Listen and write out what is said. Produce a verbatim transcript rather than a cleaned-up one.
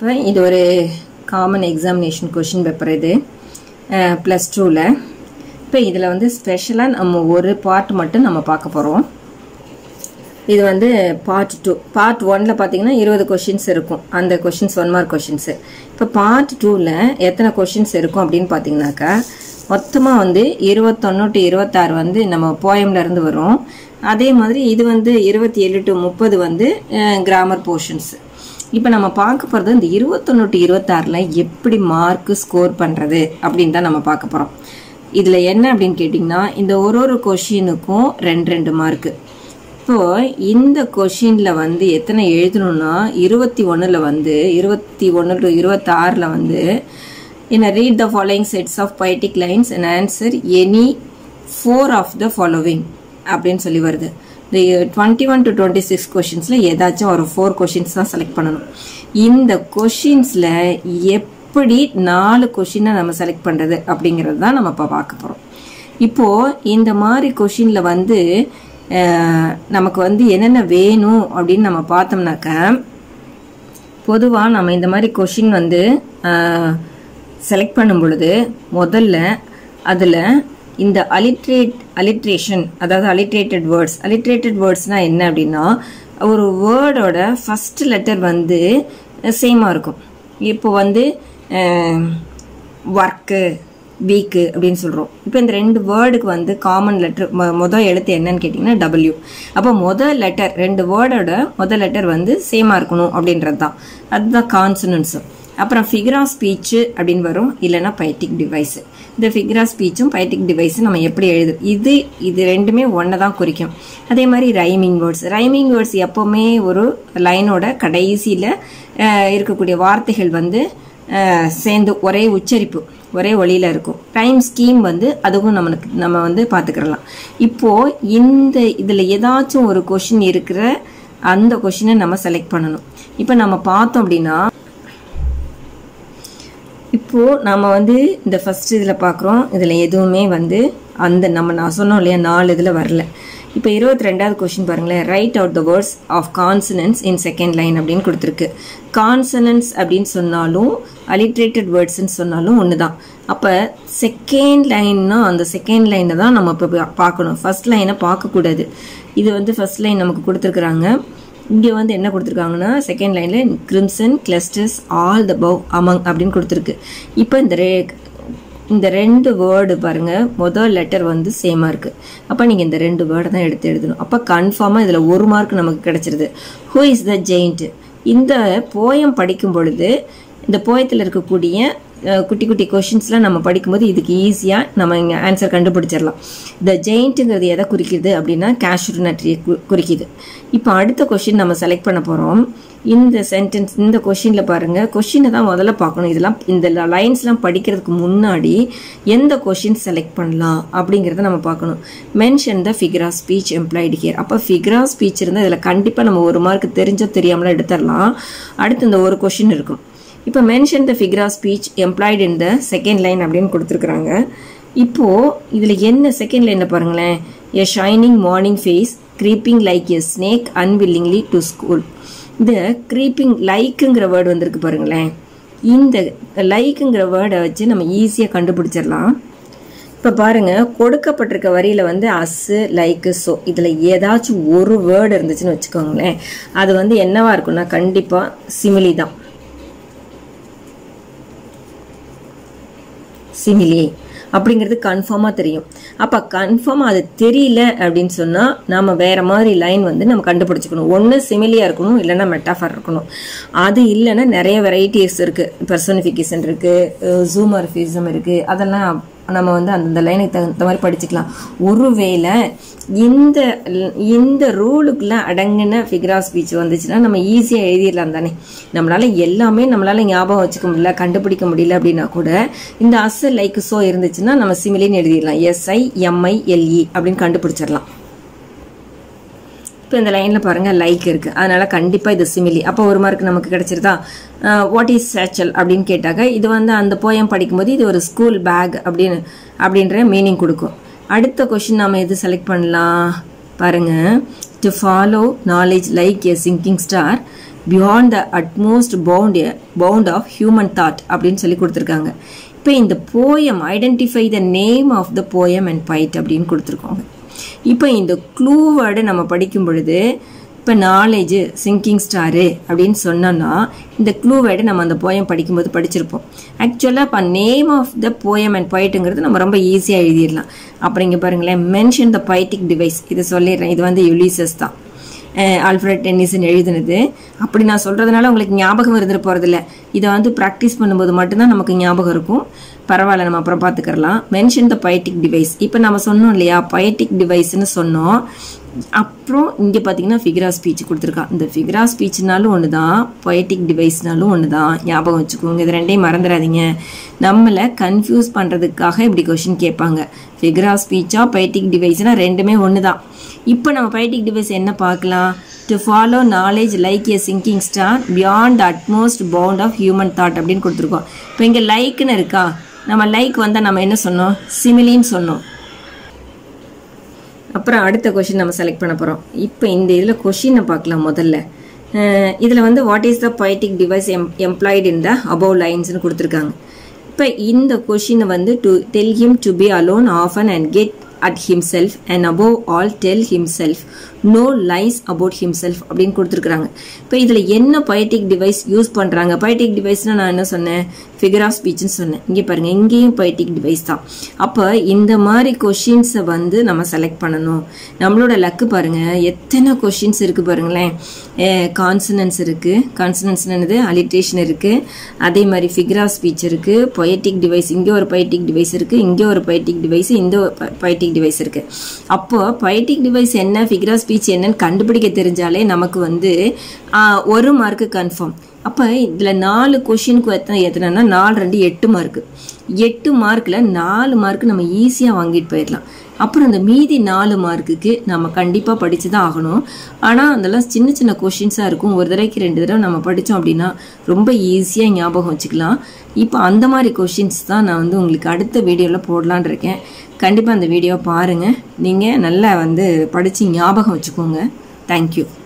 இப்போ இது ஒரு காமன் எக்ஸாமினேஷன் கொஷின் பேப்பர் இது ப்ளஸ் டூவில். இப்போ இதில் வந்து ஸ்பெஷலாக நம்ம ஒரு பார்ட் மட்டும் நம்ம பார்க்க போகிறோம். இது வந்து பார்ட் டூ. பார்ட் ஒன்ல பார்த்தீங்கன்னா இருபது கொஷின்ஸ் இருக்கும், அந்த கொஷின்ஸ் ஒன் மார்க் கொஷின்ஸு. இப்போ பார்ட் டூவில் எத்தனை கொஷின்ஸ் இருக்கும் அப்படின்னு பார்த்தீங்கன்னாக்கா மொத்தமாக வந்து இருபத்தொன்று டு இருபத்தாறு வந்து நம்ம போயம்லேருந்து வரும். அதே மாதிரி இது வந்து இருபத்தி ஏழு டு முப்பது வந்து கிராமர் போர்ஷன்ஸ். இப்போ நம்ம பார்க்க போகிறது இந்த இருபத்தொன்று டு இருபத்தாறில் எப்படி மார்க்கு ஸ்கோர் பண்ணுறது அப்படின்னு தான் நம்ம பார்க்க போகிறோம். இதில் என்ன அப்படின்னு கேட்டிங்கன்னா இந்த ஒரு ஒரு கொஷினுக்கும் ரெண்டு ரெண்டு மார்க்கு. இப்போது இந்த கொஷினில் வந்து எத்தனை எழுதணும்னா இருபத்தி ஒன்றில் வந்து இருபத்தி ஒன்று டு இருபத்தாறில் வந்து in a read the following sets of poetic lines and answer any four of the following அப்படின்னு சொல்லி வருது. இந்த twenty one to twenty six கொஷின்ஸில் ஏதாச்சும் ஒரு ஃபோர் கொஷின்ஸ் தான் செலக்ட் பண்ணணும். இந்த கொஷின்ஸில் எப்படி நாலு கொஷினை நம்ம செலக்ட் பண்ணுறது அப்படிங்கிறது தான் நம்ம இப்போ பார்க்க போகிறோம். இப்போது இந்த மாதிரி கொஷினில் வந்து நமக்கு வந்து என்னென்ன வேணும் அப்படின்னு நம்ம பார்த்தோம்னாக்கா பொதுவாக நம்ம இந்த மாதிரி கொஷின் வந்து செலக்ட் பண்ணும் பொழுது முதல்ல அதில் இந்த அலிட்ரேட் அலிட்ரேஷன் அதாவது அலிட்ரேட்டட் வேர்ட்ஸ் அலிட்ரேட்டட் வேர்ட்ஸ்னால் என்ன அப்படின்னா ஒரு வேர்டோட ஃபஸ்ட் லெட்டர் வந்து சேமாக இருக்கும். இப்போ வந்து ஒர்க்கு வீக்கு அப்படின்னு சொல்கிறோம். இப்போ இந்த ரெண்டு வேர்டுக்கு வந்து காமன் லெட்டர் மொதல் எழுத்து என்னன்னு கேட்டிங்கன்னா டபிள்யூ. அப்போ மொதல் லெட்டர் ரெண்டு வேர்டோட மொதல் லெட்டர் வந்து சேமாக இருக்கணும் அப்படின்றது தான், அதுதான் கான்சனன்ஸு. அப்புறம் ஃபிகர் ஆஃப் ஸ்பீச்சு அப்படின்னு வரும், இல்லைன்னா பைட்டிக் டிவைஸு. இந்த ஃபிகர் ஆஃப் ஸ்பீச்சும் பைட்டிக் டிவைஸும் நம்ம எப்படி எழுது இது இது ரெண்டுமே ஒன்றை தான் குறிக்கும். அதே மாதிரி ரைமிங் வேர்ட்ஸ் ரைமிங் வேர்ட்ஸ் எப்போவுமே ஒரு லைனோட கடைசியில் இருக்கக்கூடிய வார்த்தைகள் வந்து சேர்ந்து ஒரே உச்சரிப்பு ஒரே ஒளியில் இருக்கும். டைம் ஸ்கீம் வந்து அதுவும் நம்மளுக்கு நம்ம வந்து பார்த்துக்கிறலாம். இப்போது இந்த இதில் ஏதாச்சும் ஒரு கொஷின் இருக்கிற அந்த கொஷினை நம்ம செலக்ட் பண்ணணும். இப்போ நம்ம பார்த்தோம் அப்படின்னா இப்போது நம்ம வந்து இந்த ஃபஸ்ட் இதில் பார்க்குறோம், இதில் எதுவுமே வந்து அந்த நம்ம நான் சொன்னோம் இல்லையா நாலு இதில் வரல. இப்போ இருபத்தி ரெண்டாவது கொஷின் பாருங்களேன், write out the words of consonance in second line அப்படின்னு கொடுத்துருக்கு. கான்சனன்ஸ் அப்படின்னு சொன்னாலும் அலிட்ரேட்டட் வேர்ட்ஸ்ன்னு சொன்னாலும் ஒன்று தான். அப்போ செகண்ட் லைன்னா அந்த செகண்ட் லைனை தான் நம்ம இப்போ பார்க்கணும், ஃபர்ஸ்ட் லைனை பார்க்கக்கூடாது. இது வந்து ஃபர்ஸ்ட் லைன் நமக்கு கொடுத்துருக்குறாங்க. இங்கே வந்து என்ன கொடுத்துருக்காங்கன்னா செகண்ட் லைனில் crimson clusters all the bough among அப்படின்னு கொடுத்துருக்கு. இப்போ இந்த ரே இந்த ரெண்டு வேர்டு பாருங்கள் முதல் லெட்டர் வந்து சேமாக இருக்குது. அப்போ நீங்கள் இந்த ரெண்டு வேர்டை தான் எடுத்து எழுதணும். அப்போ கன்ஃபார்மாக இதில் ஒரு மார்க் நமக்கு கிடச்சிருது. Who is the giant? இந்த போயம் படிக்கும் பொழுது இந்த போயத்தில் இருக்கக்கூடிய குட்டி குட்டி கொஷின்ஸ்லாம் நம்ம படிக்கும்போது இதுக்கு ஈஸியாக நம்ம இங்கே ஆன்சர் கண்டுபிடிச்சிடலாம். த ஜெயிண்ட்டுங்கிறது எதை குறிக்குது அப்படின்னா கேஷ்யூ நட்ரியை குறிக்குது. இப்போ அடுத்த கொஷின் நம்ம செலக்ட் பண்ண போகிறோம். இந்த சென்டென்ஸ் இந்த கொஷினில் பாருங்கள், கொஷினை தான் முதல்ல பார்க்கணும். இதெல்லாம் இந்த லைன்ஸ்லாம் படிக்கிறதுக்கு முன்னாடி எந்த கொஷின் செலக்ட் பண்ணலாம் அப்படிங்கிறத நம்ம பார்க்கணும். Mention the figure of speech employed here. அப்போ ஃபிகர் ஆஃப் ஸ்பீச் இருந்தால் இதில் கண்டிப்பாக நம்ம ஒரு மார்க் தெரிஞ்சோ தெரியாமலாம் எடுத்துடலாம். அடுத்து இந்த ஒரு கொஷின் இருக்கும். இப்போ mention the figure of speech employed in the second line அப்படின்னு கொடுத்துருக்குறாங்க. இப்போது இதில் என்ன செகண்ட் லைனில் பாருங்களேன், a shining morning face creeping like a snake unwillingly to school. இந்த க்ரீப்பிங் லைக்குங்கிற வேர்டு வந்திருக்கு பாருங்களேன். இந்த லைக்குங்கிற வேர்டை வச்சு நம்ம ஈஸியாக கண்டுபிடிச்சிடலாம். இப்போ பாருங்கள் கொடுக்கப்பட்டிருக்க வரியில் வந்து அஸ்ஸு லைக்கு ஸோ இதில் ஏதாச்சும் ஒரு வேர்டு இருந்துச்சுன்னு வச்சுக்கோங்களேன், அது வந்து என்னவா இருக்குன்னா கண்டிப்பாக சிமிலி தான். சிமிலி அப்படிங்கிறது கன்ஃபார்மாக தெரியும். அப்போ கன்ஃபார்மாக அது தெரியல அப்படின்னு சொன்னால் நம்ம வேறு மாதிரி லைன் வந்து நம்ம கண்டுபிடிச்சிக்கணும். ஒன்று சிமிலியாக இருக்கணும், இல்லைன்னா மெட்டாஃபர் இருக்கணும். அது இல்லைன்னா நிறைய வெரைட்டிஸ் இருக்குது, பர்சனிஃபிகேஷன் இருக்குது, ஜூமர்ஃபிசம் இருக்குது. அதெல்லாம் நம்ம வந்து அந்த லைனுக்கு தகுந்த மாதிரி படிச்சுக்கலாம். ஒருவேளை இந்த இந்த ரூலுக்குள்ள அடங்கின ஃபிகர் ஆஃப் ஸ்பீச் வந்துச்சுன்னா நம்ம ஈஸியாக எழுதிடலாம் தானே. நம்மளால எல்லாமே நம்மளால ஞாபகம் வச்சுக்க முடியல, கண்டுபிடிக்க முடியல அப்படின்னா கூட இந்த அஸ் லைக் ஸோ இருந்துச்சுன்னா நம்ம சிமிலின்னு எழுதிடலாம். எஸ்ஐ எம்ஐ எல்இ அப்படின்னு கண்டுபிடிச்சிடலாம். இப்போ இந்த லைனில் பாருங்கள் லைக் இருக்குது, அதனால் கண்டிப்பாக இது சிமிலி. அப்போ ஒரு மார்க் நமக்கு கிடச்சிருதா. வாட் இஸ் சேச்சல் அப்படின்னு கேட்டாக்க இது வந்து அந்த போயம் படிக்கும்போது இது ஒரு ஸ்கூல் பேக் அப்படின்னு அப்படின்ற மீனிங் கொடுக்கும். அடுத்த கொஷின் நாம் எது செலக்ட் பண்ணலாம் பாருங்கள். To follow knowledge like a sinking star beyond the utmost bound bound of human thought அப்படின்னு சொல்லி கொடுத்துருக்காங்க. இப்போ இந்த poem identify the name of the poem and poet அப்படின்னு கொடுத்துருக்காங்க. இப்போ இந்த க்ளூ வேர்டை நம்ம படிக்கும் பொழுது இப்போ நாலேஜ் சிங்கிங் ஸ்டாரு அப்படின்னு சொன்னோன்னா இந்த க்ளூ வேர்டை நம்ம அந்த போயம் படிக்கும்போது படிச்சிருப்போம். ஆக்சுவலாக இப்போ name of the poem and பொயட்டுங்கிறது நம்ம ரொம்ப ஈஸியாக எழுதிடலாம். அப்புறம் இங்கே பாருங்களேன், மென்ஷன் த பொய்டிக் டிவைஸ், இதை சொல்லிடுறேன். இது வந்து யுலிசஸ் தான், ஆல்ஃப்ரட் டென்னிசன் எழுதுனது. அப்படி நான் சொல்கிறதுனால உங்களுக்கு ஞாபகம் இருந்துட்டு போகிறதில்ல. இதை வந்து ப்ராக்டிஸ் பண்ணும்போது மட்டும்தான் நமக்கு ஞாபகம் இருக்கும். பரவாயில்ல, நம்ம அப்புறம் பார்த்துக்கலாம். மென்ஷன் த பொய்டிக் டிவைஸ், இப்போ நம்ம சொன்னோம் இல்லையா, பொய்டிக் டிவைஸ்ன்னு சொன்னோம். அப்புறம் இங்கே பார்த்தீங்கன்னா ஃபிகர் ஆஃப் ஸ்பீச் கொடுத்துருக்கான். இந்த ஃபிகர் ஆஃப் ஸ்பீச்னாலும் ஒன்று தான், பொய்டிக் டிவைஸ்னாலும் ஒன்று தான். ஞாபகம் வச்சுக்கோங்க, இது ரெண்டையும் மறந்துடாதீங்க. நம்மளை கன்ஃபியூஸ் பண்ணுறதுக்காக இப்படி கொஷின் கேட்பாங்க. ஃபிகர் ஆஃப் ஸ்பீச்சா பொய்டிக் டிவைஸ்னா ரெண்டுமே ஒன்று தான். இப்போ நம்ம பொய்டிக் டிவைஸ் என்ன பார்க்கலாம்? To follow knowledge like a sinking star beyond the utmost bound of human thought அப்படின்னு கொடுத்துருக்கோம். இப்போ இங்கே லைக்குன்னு இருக்கா, நம்ம லைக் வந்தால் நம்ம என்ன சொன்னோம்? சிமிலின்னு சொன்னோம். அப்புறம் அடுத்த கொஷின் நம்ம செலக்ட் பண்ண போகிறோம். இப்போ இந்த இதில் கொஷினை பார்க்கலாம். முதல்ல இதில் வந்து what is the poetic device em employed in the above லைன்ஸ்னு கொடுத்துருக்காங்க. இப்போ இந்த கொஷினை வந்து to tell him to be alone often and get at himself and above all tell himself no lies about himself அப்படின்னு கொடுத்துருக்குறாங்க. இப்போ இதில் என்ன பொய்டிக் டிவைஸ் யூஸ் பண்ணுறாங்க? பொய்டிக் டிவைஸ்னால் நான் என்ன சொன்னேன்? ஃபிகர் ஆஃப் ஸ்பீச்னு சொன்னேன். இங்கே பாருங்கள், இங்கேயும் பொய்டிக் டிவைஸ் தான். அப்போ இந்த மாதிரி கொஷின்ஸை வந்து நம்ம செலக்ட் பண்ணணும். நம்மளோட லக்கு பாருங்கள், எத்தனை கொஷின்ஸ் இருக்குது பாருங்களேன். கான்சனன்ஸ் இருக்குது, கான்சனன்ஸ்னது அலிட்டேஷன் இருக்குது. அதே மாதிரி ஃபிகர் ஆஃப் ஸ்பீச் இருக்குது, பொய்டிக் டிவைஸ், இங்கே ஒரு பொய்டிக் டிவைஸ் இருக்குது, இங்கே ஒரு பொய்டிக் டிவைஸ், இந்த பொய்டிக் டிவைஸ் இருக்கு. அப்போ பொய்டிக் டிவைஸ் என்ன, ஃபிகர் ஆஃப் ஸ்பீச் என்னன்னு கண்டுபிடிக்க தெரிஞ்சாலே நமக்கு வந்து ஒரு மார்க்கு கன்ஃபார்ம். அப்போ இதில் நாலு கொஷினுக்கு எத்தனை எத்தனைன்னா நாலு ரெண்டு எட்டு மார்க்கு. எட்டு மார்க்கில் நாலு மார்க்கு நம்ம ஈஸியாக வாங்கிட்டு போயிடலாம். அப்புறம் அந்த மீதி நாலு மார்க்குக்கு நம்ம கண்டிப்பாக படித்து தான் ஆகணும். ஆனால் அதெல்லாம் சின்ன சின்ன கொஷின்ஸாக இருக்கும். ஒரு தடவைக்கு ரெண்டு தடவை நம்ம படித்தோம் அப்படின்னா ரொம்ப ஈஸியாக ஞாபகம் வச்சுக்கலாம். இப்போ அந்த மாதிரி கொஷின்ஸ் தான் நான் வந்து உங்களுக்கு அடுத்த வீடியோவில் போடலான் இருக்கேன். கண்டிப்பாக அந்த வீடியோ பாருங்கள். நீங்கள் நல்லா வந்து படித்து ஞாபகம் வச்சுக்கோங்க. தேங்க்யூ.